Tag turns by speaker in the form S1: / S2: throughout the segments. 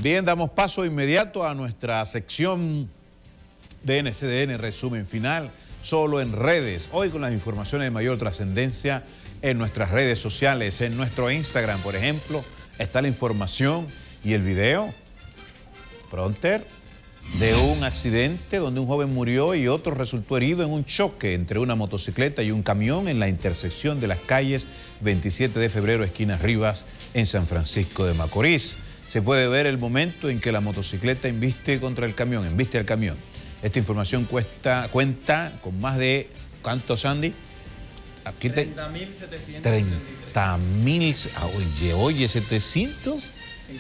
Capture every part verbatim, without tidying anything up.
S1: Bien, damos paso inmediato a nuestra sección de N C D N, resumen final, solo en redes. Hoy con las informaciones de mayor trascendencia en nuestras redes sociales, en nuestro Instagram, por ejemplo, está la información y el video, pronter, de un accidente donde un joven murió y otro resultó herido en un choque entre una motocicleta y un camión en la intersección de las calles veintisiete de febrero, esquina Rivas, en San Francisco de Macorís. Se puede ver el momento en que la motocicleta embiste contra el camión, embiste al camión. Esta información cuesta, cuenta con más de, ¿cuántos, Andy? Aquí te...
S2: treinta mil setecientos
S1: treinta mil, oye, oye, setecientos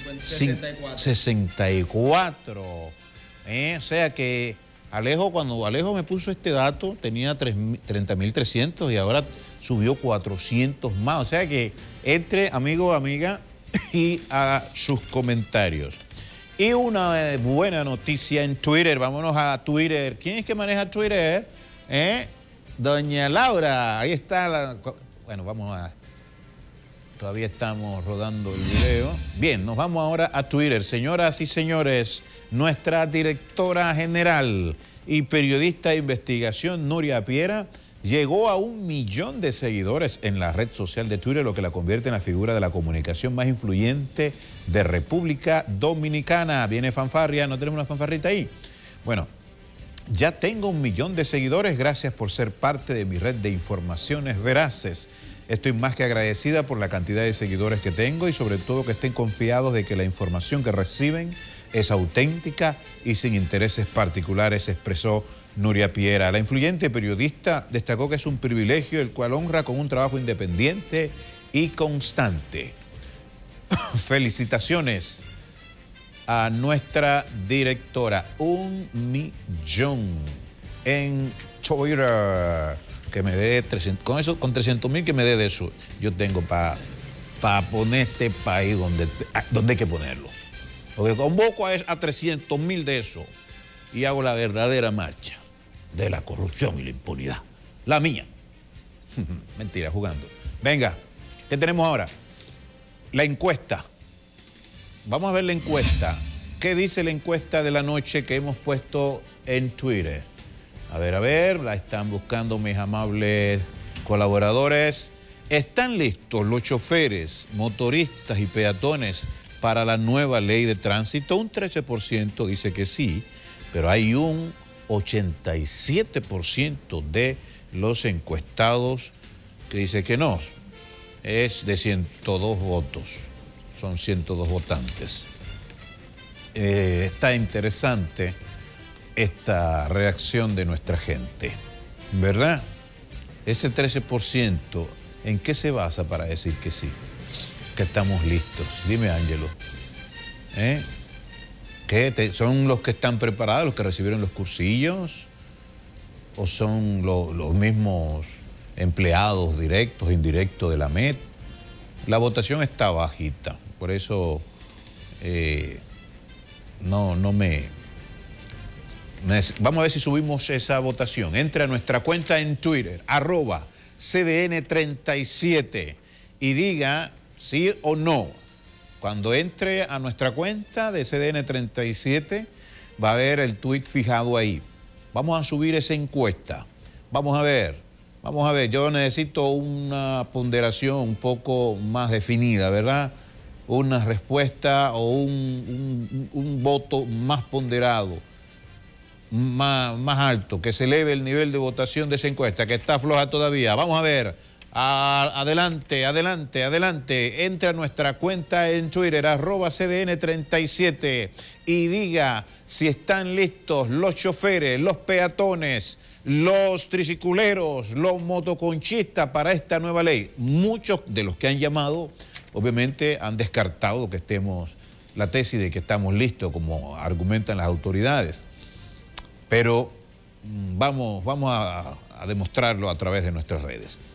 S1: sesenta y cuatro. ¿Eh? O sea que Alejo, cuando Alejo me puso este dato, tenía treinta mil trescientos y ahora subió cuatrocientos más. O sea que entre, amigo, amiga, y a sus comentarios. Y una buena noticia en Twitter, vámonos a Twitter. ¿Quién es que maneja Twitter? ¿Eh? Doña Laura, ahí está la... Bueno, vamos a... Todavía estamos rodando el video. Bien, nos vamos ahora a Twitter. Señoras y señores, nuestra directora general y periodista de investigación, Nuria Piera, llegó a un millón de seguidores en la red social de Twitter, lo que la convierte en la figura de la comunicación más influyente de República Dominicana. Viene fanfarria, ¿no tenemos una fanfarrita ahí? Bueno, ya tengo un millón de seguidores, gracias por ser parte de mi red de informaciones veraces. Estoy más que agradecida por la cantidad de seguidores que tengo y sobre todo que estén confiados de que la información que reciben es auténtica y sin intereses particulares, expresó Nuria Piera. La influyente periodista destacó que es un privilegio el cual honra con un trabajo independiente y constante. Felicitaciones a nuestra directora. Un millón en Twitter. Que me dé trescientos, con eso, con trescientos mil que me dé de eso, yo tengo para pa poner este país donde, donde hay que ponerlo. Porque convoco a, a trescientos mil de eso y hago la verdadera marcha de la corrupción y la impunidad. La mía. Mentira, jugando. Venga, ¿qué tenemos ahora? La encuesta. Vamos a ver la encuesta. ¿Qué dice la encuesta de la noche que hemos puesto en Twitter? A ver, a ver, la están buscando mis amables colaboradores. ¿Están listos los choferes, motoristas y peatones para la nueva ley de tránsito? Un trece por ciento dice que sí, pero hay un ochenta y siete por ciento de los encuestados que dice que no. Es de ciento dos votos, son ciento dos votantes. Eh, está interesante esta reacción de nuestra gente, ¿verdad? Ese trece por ciento, ¿en qué se basa para decir que sí? Que estamos listos. Dime, Ángelo. ¿Eh? ¿Qué te, ¿Son los que están preparados, los que recibieron los cursillos? ¿O son lo, los mismos empleados directos e indirectos de la M E T? La votación está bajita, por eso eh, no, no me... Vamos a ver si subimos esa votación. Entre a nuestra cuenta en Twitter, arroba C D N treinta y siete, y diga sí o no. Cuando entre a nuestra cuenta de C D N treinta y siete, va a ver el tweet fijado ahí. Vamos a subir esa encuesta. Vamos a ver, vamos a ver. Yo necesito una ponderación un poco más definida, ¿verdad? Una respuesta o un, un, un voto más ponderado. Más, más alto, que se eleve el nivel de votación de esa encuesta, que está floja todavía. Vamos a ver, a, adelante, adelante, adelante. Entre a nuestra cuenta en Twitter, arroba C D N treinta y siete, y diga si están listos los choferes, los peatones, los tricicleros, los motoconchistas para esta nueva ley. Muchos de los que han llamado, obviamente, han descartado que estemos, la tesis de que estamos listos, como argumentan las autoridades. Pero vamos, vamos a, a demostrarlo a través de nuestras redes.